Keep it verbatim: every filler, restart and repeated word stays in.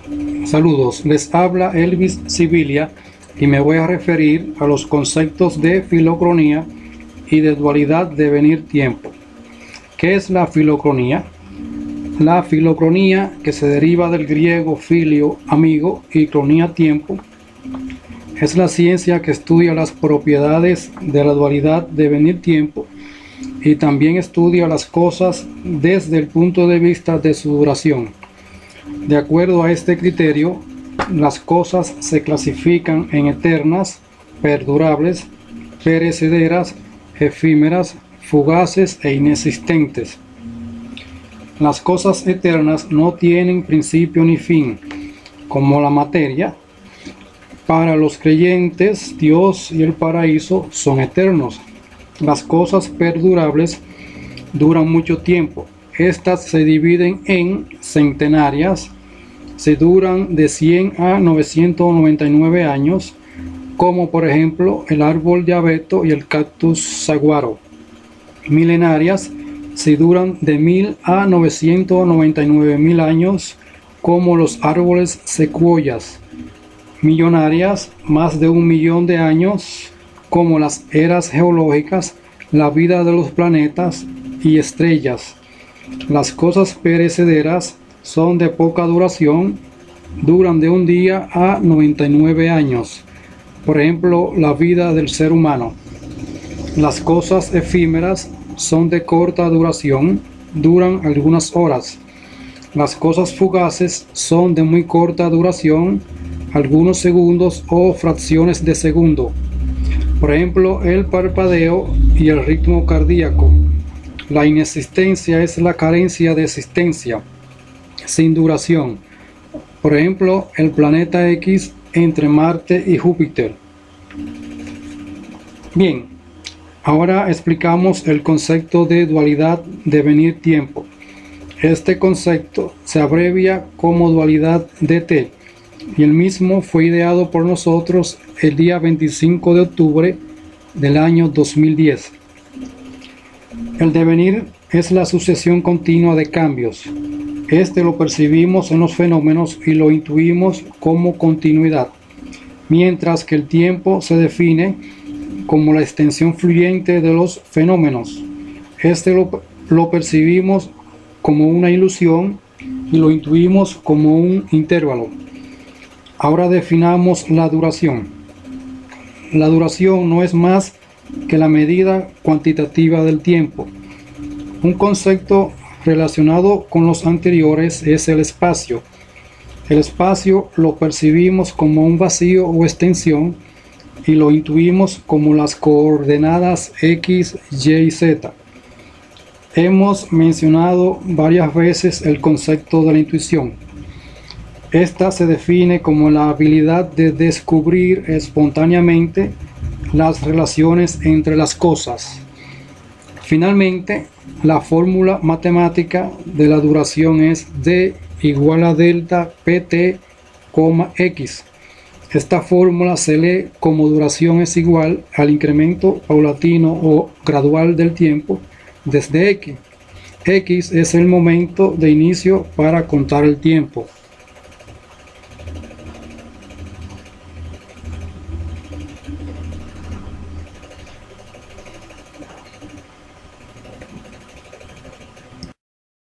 Saludos, les habla Elvis Sibilia y me voy a referir a los conceptos de filocronía y de dualidad devenir-tiempo. ¿Qué es la filocronía? La filocronía, que se deriva del griego filio, amigo, y cronía, tiempo, es la ciencia que estudia las propiedades de la dualidad devenir-tiempo y también estudia las cosas desde el punto de vista de su duración. De acuerdo a este criterio, las cosas se clasifican en eternas, perdurables, perecederas, efímeras, fugaces e inexistentes. Las cosas eternas no tienen principio ni fin, como la materia. Para los creyentes, Dios y el paraíso son eternos. Las cosas perdurables duran mucho tiempo. Estas se dividen en centenarias, se duran de cien a novecientos noventa y nueve años, como por ejemplo el árbol de abeto y el cactus saguaro. Milenarias, se duran de mil a novecientos noventa y nueve mil años, como los árboles secuoyas. Millonarias, más de un millón de años, como las eras geológicas, la vida de los planetas y estrellas. Las cosas perecederas son de poca duración, duran de un día a noventa y nueve años, por ejemplo, la vida del ser humano. Las cosas efímeras son de corta duración, duran algunas horas. Las cosas fugaces son de muy corta duración, algunos segundos o fracciones de segundo. Por ejemplo, el parpadeo y el ritmo cardíaco. La inexistencia es la carencia de existencia, sin duración. Por ejemplo, el planeta X entre Marte y Júpiter. Bien, ahora explicamos el concepto de dualidad devenir-tiempo. Este concepto se abrevia como dualidad D T y el mismo fue ideado por nosotros el día veinticinco de octubre del año dos mil diez. El devenir es la sucesión continua de cambios. Este lo percibimos en los fenómenos y lo intuimos como continuidad, mientras que el tiempo se define como la extensión fluyente de los fenómenos. Este lo, lo percibimos como una ilusión y lo intuimos como un intervalo. Ahora definamos la duración. La duración no es más que la medida cuantitativa del tiempo. Un concepto relacionado con los anteriores es el espacio. El espacio lo percibimos como un vacío o extensión y lo intuimos como las coordenadas X, Y y Z. Hemos mencionado varias veces el concepto de la intuición. Esta se define como la habilidad de descubrir espontáneamente las relaciones entre las cosas. Finalmente, la fórmula matemática de la duración es D igual a delta pt, x. Esta fórmula se lee como duración es igual al incremento paulatino o gradual del tiempo desde x. X es el momento de inicio para contar el tiempo.